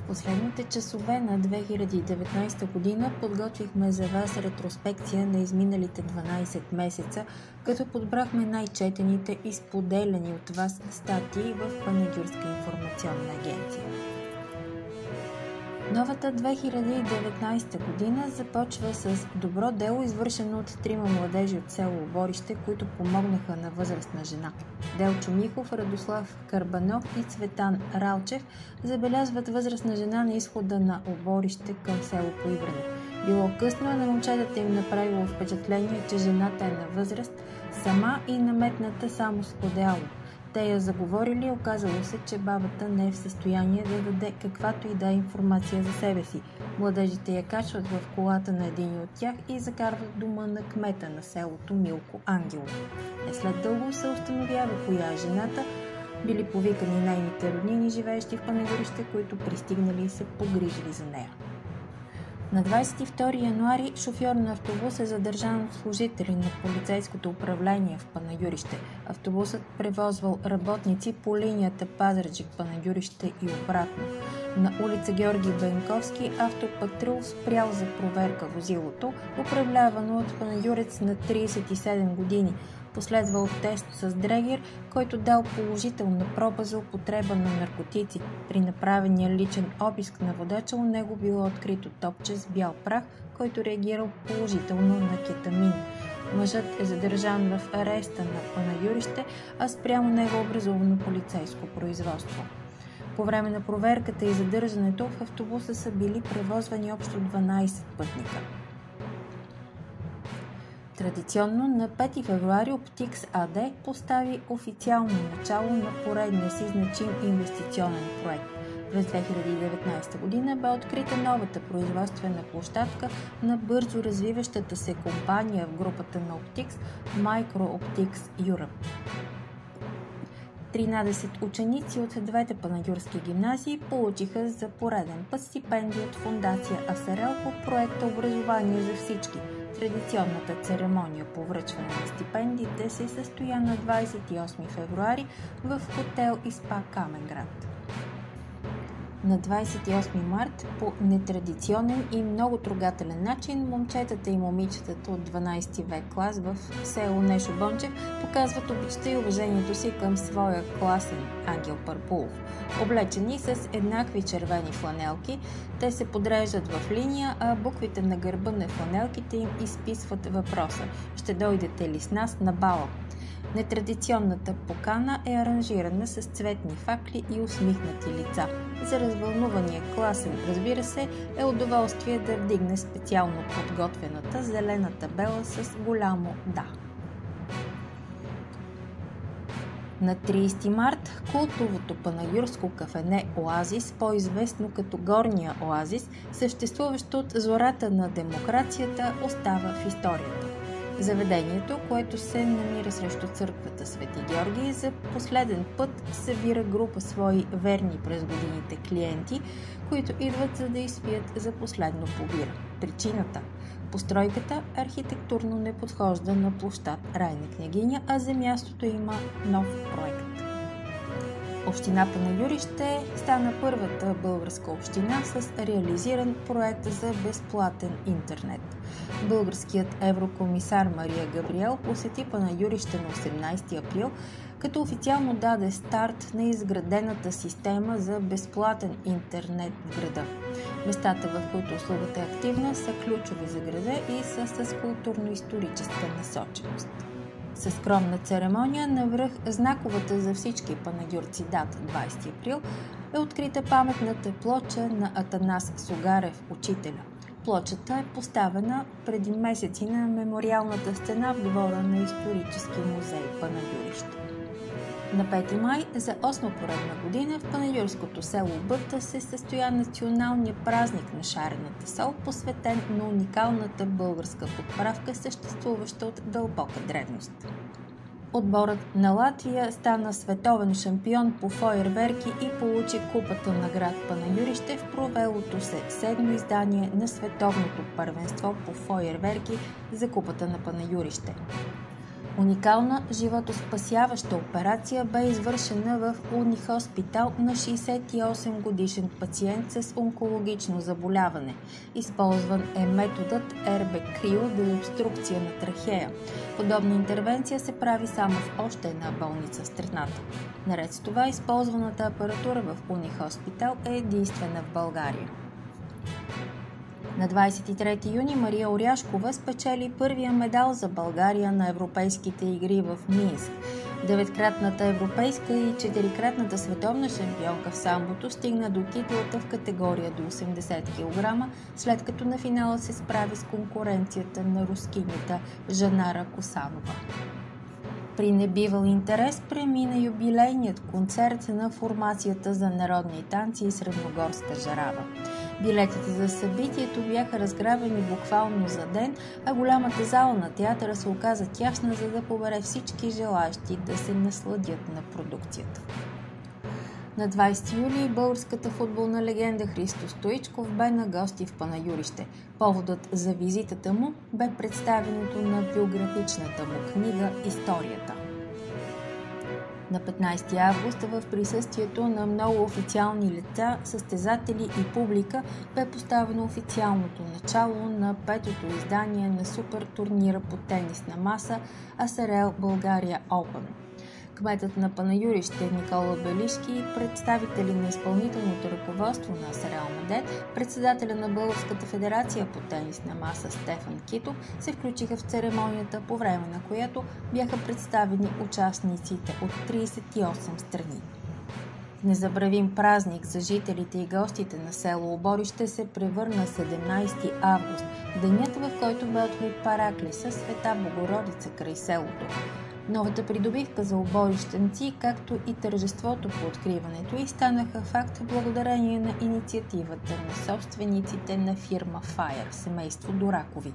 Последните часове на 2019 година подготвихме за вас ретроспекция на изминалите 12 месеца, като подбрахме най-четените и споделяни от вас статии в Панагюрска информационна агенция. Новата 2019 година започва с добро дело, извършено от 3 младежи от село Оборище, които помогнаха на възрастна жена. Делчо Михов, Радослав Карбанов и Цветан Ралчев забелязват възрастна жена на изхода на Оборище към село Поибрене. Било късно, на момчетата им направило впечатление, че жената е на възраст, сама и наметната само с одеяло. Те я заговорили, оказало се, че бабата не е в състояние да даде каквато и да е информация за себе си. Младежите я качват в колата на един от тях и закарват дома на кмета на селото Милко Ангелов. След дълго се установява коя е жената. Били повикани нейните роднини, живеещи в Панагюрище, които пристигнали и се погрижили за нея. На 22 януари шофьор на автобус е задържан от служители на полицейското управление в Панагюрище. Автобусът превозвал работници по линията Пазарджик-Панагюрище и обратно. На улица Георги Бенковски автопатрул спрял за проверка возилото, управлявано от панагюрец на 37 години. Последвал тест с дрегер, който дал положителна проба за употреба на наркотици. При направения личен обиск на водача у него било открито топче с бял прах, който реагирал положително на кетамин. Мъжът е задържан в ареста на Панагюрище, а спрямо него образувано полицейско производство. По време на проверката и задържането в автобуса са били превозвани общо 12 пътника. Традиционно на 5 февруари Оптикс АД постави официално начало на поредния си значим инвестиционен проект. През 2019 година бе открита новата производствена площадка на бързо развиващата се компания в групата на Оптикс MicroOptics Europe. 13 ученици от двете панагюрски гимназии получиха за пореден път стипендия от фондация АСРЛ по проекта Образование за всички. Традиционната церемония по връчване на стипендиите се състоя на 28 февруари в хотел и спа Каменград. На 28 март по нетрадиционен и много трогателен начин момчетата и момичетата от 12 век клас в село Нешо Бончев показват обичта и уважението си към своя класен Ангел Парпулов. Облечени с еднакви червени фланелки, те се подреждат в линия, а буквите на гърба на фланелките им изписват въпроса: „Ще дойдете ли с нас на бала?“ Нетрадиционната покана е аранжирана с цветни факли и усмихнати лица. За развълнувания класен, разбира се, е удоволствие да вдигне специално подготвената зелена табела с голямо „да“. На 30 март култовото панагюрско кафене Оазис, по-известно като Горния Оазис, съществуващо от зората на демокрацията, остава в историята. Заведението, което се намира срещу църквата Свети Георги, за последен път събира група свои верни през годините клиенти, които идват за да изпият за последно по бира. Причината? Постройката архитектурно не подхожда на площад Райна Княгиня, а за мястото има нов проект. Община Панагюрище стана първата българска община с реализиран проект за безплатен интернет. Българският еврокомисар Мария Габриел посети Панагюрище на 18 април, като официално даде старт на изградената система за безплатен интернет в града. Местата, в които услугата е активна, са ключови за града и са с културно-историческа насоченост. Със скромна церемония навръх знаковата за всички панагюрци дата 20 април е открита паметната плоча на Атанас Сугарев, учителя. Плочата е поставена преди месеци на мемориалната стена в двора на исторически музей Панагюрище. На 5 май за 8 поредна година в панагюрското село Бъбта се състоя националния празник на шарената сол, посветен на уникалната българска подправка, съществуваща от дълбока древност. Отборът на Латвия стана световен шампион по фойерверки и получи купата на град Панагюрище в провелото се 7-о издание на световното първенство по фойерверки за купата на Панагюрище. Уникална животоспасяваща операция бе извършена в Унихоспитал на 68 годишен пациент с онкологично заболяване. Използван е методът РБ-Крио деобструкция на трахея. Подобна интервенция се прави само в още една болница в страната. Наред с това, използваната апаратура в Унихоспитал е единствена в България. На 23 юни Мария Оряшкова спечели първия медал за България на Европейските игри в Минск. 9-кратната европейска и 4-кратната световна шампионка в самбото стигна до титлата в категория до 80 кг, след като на финала се справи с конкуренцията на рускинята Жанара Косанова. При небивал интерес премина юбилейният концерт на формацията за народни танци и средногорска жарава. Билетите за събитието бяха разграбени буквално за ден, а голямата зала на театъра се оказа тясна, за да побере всички желаящи да се насладят на продукцията. На 20 юли българската футболна легенда Христо Стоичков бе на гости в Панагюрище. Поводът за визитата му бе представянето на биографичната му книга «Историята». На 15 август в присъствието на много официални лица, състезатели и публика бе поставено официалното начало на петото издание на супер турнира по тенисна маса АСРЕЛ България Open. Кметът на Панагюрище Никола Белишки, представители на изпълнителното ръководство на АСРЕЛ МАДЕТ, председателя на Българската федерация по тенисна маса Стефан Китов се включиха в церемонията, по време на която бяха представени участниците от 38 страни. Незабравим празник за жителите и гостите на село Оборище се превърна 17 август, денят, в който бе открит параклиса Света Богородица край селото. Новата придобивка за оборищенци, както и тържеството по откриването й станаха факт благодарение на инициативата на собствениците на фирма Fire, семейство Доракови.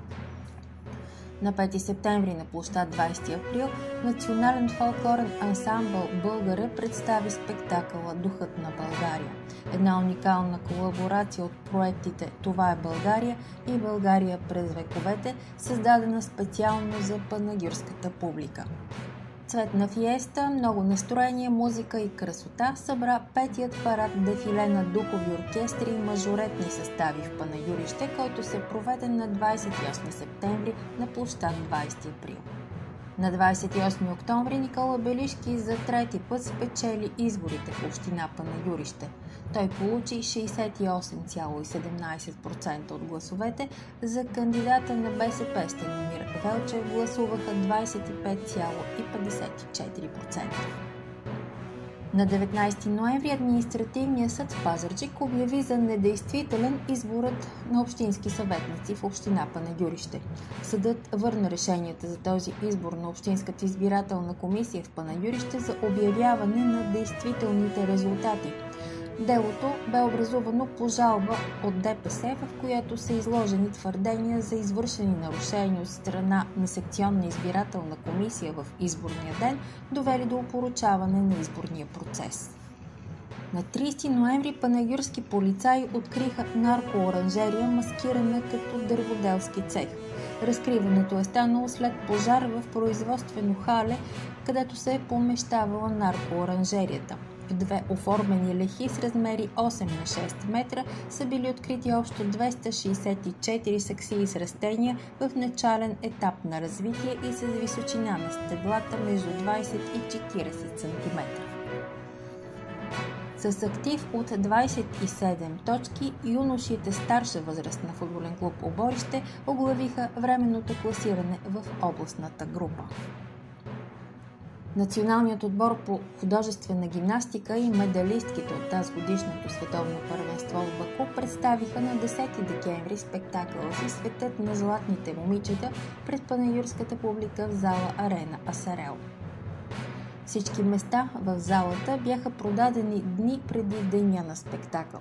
На 5 септември на площад 20 април национален фолклорен ансамбъл Българя представи спектакъла «Духът на България». Една уникална колаборация от проектите «Това е България» и «България през вековете», създадена специално за панагюрската публика. Цветна фиеста, много настроение, музика и красота събра петият парад дефиле на духови оркестри и мажоретни състави в Панагюрище, който се проведе на 28 септември на площад 20 април. На 28 октомври Никола Белишки за трети път спечели изборите в община Панагюрище. Той получи 68,17% от гласовете. За кандидата на БСП Станимир Велчев гласуваха 25,54%. На 19 ноември административният съд в Пазарджик обяви за недействителен изборът на общински съветници в община Панагюрище. Съдът върна решенията за този избор на Общинската избирателна комисия в Панагюрище за обявяване на действителните резултати. Делото бе образувано по жалба от ДПС, в която са изложени твърдения за извършени нарушения от страна на секционна избирателна комисия в изборния ден, довели до опорочаване на изборния процес. На 30 ноември панагюрски полицаи откриха наркооранжерия, маскирана като дърводелски цех. Разкриването е станало след пожар в производствено хале, където се е помещавала наркооранжерията. В две оформени лехи с размери 8 на 6 метра са били открити общо 264 саксии с растения в начален етап на развитие и с височина на стеблата между 20 и 40 см. С актив от 27 точки, юношите старша възраст на футболен клуб Оборище оглавиха временното класиране в областната група. Националният отбор по художествена гимнастика и медалистките от тази годишното световно първенство в Баку представиха на 10 декември спектакъла си "Светът на златните момичета" пред панагюрската публика в зала Арена АСРЕЛ. Всички места в залата бяха продадени дни преди деня на спектакъла.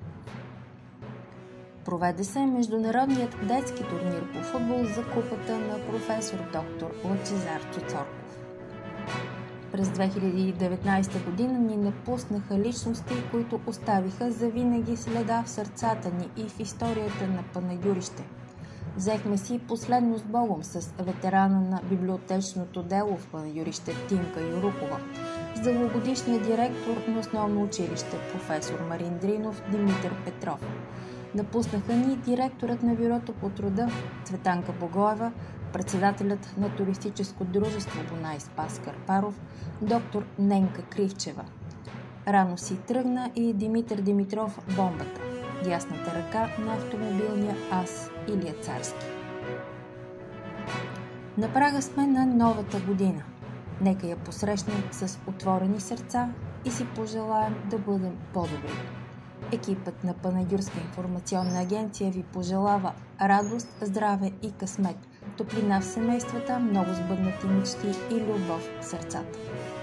Проведе се международният детски турнир по футбол за купата на професор доктор Лъчезар Цуцорков. През 2019 година ни напуснаха личности, които оставиха завинаги следа в сърцата ни и в историята на Панагюрище. Взехме си последно с Богом с ветерана на библиотечното дело в Панагюрище Тинка Юрукова, с дългогодишния директор на основно училище професор Марин Дринов Димитър Петров. Напуснаха ни директорът на бюрото по труда Цветанка Богоева, председателят на туристическо дружество Бонай Спас Карпаров, доктор Ненка Кривчева. Рано си тръгна и Димитър Димитров Бомбата, дясната ръка на автомобилния ас Илия Царски. На прага сме на новата година. Нека я посрещнем с отворени сърца и си пожелаем да бъдем по-добри. Екипът на Панагюрска информационна агенция ви пожелава радост, здраве и късмет, топлина в семействата, много сбъднати мечти и любов в сърцата.